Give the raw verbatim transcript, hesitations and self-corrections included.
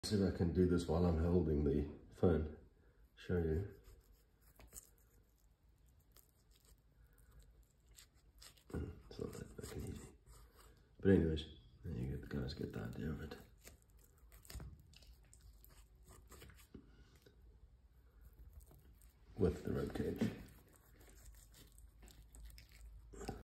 See if I can do this while I'm holding the phone. Show you. It's not that fucking easy. But anyways, then you get, guys get the idea of it. With the rib cage.